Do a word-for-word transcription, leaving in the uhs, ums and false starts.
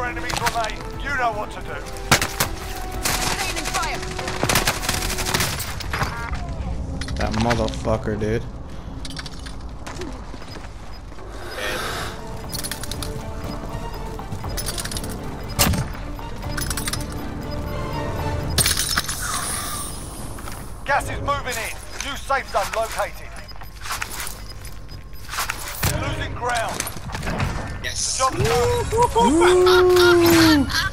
enemies remain. You know what to do. Raining fire. That motherfucker, dude. Gas is moving in. New safe zone located. Losing ground. Yes. Job done.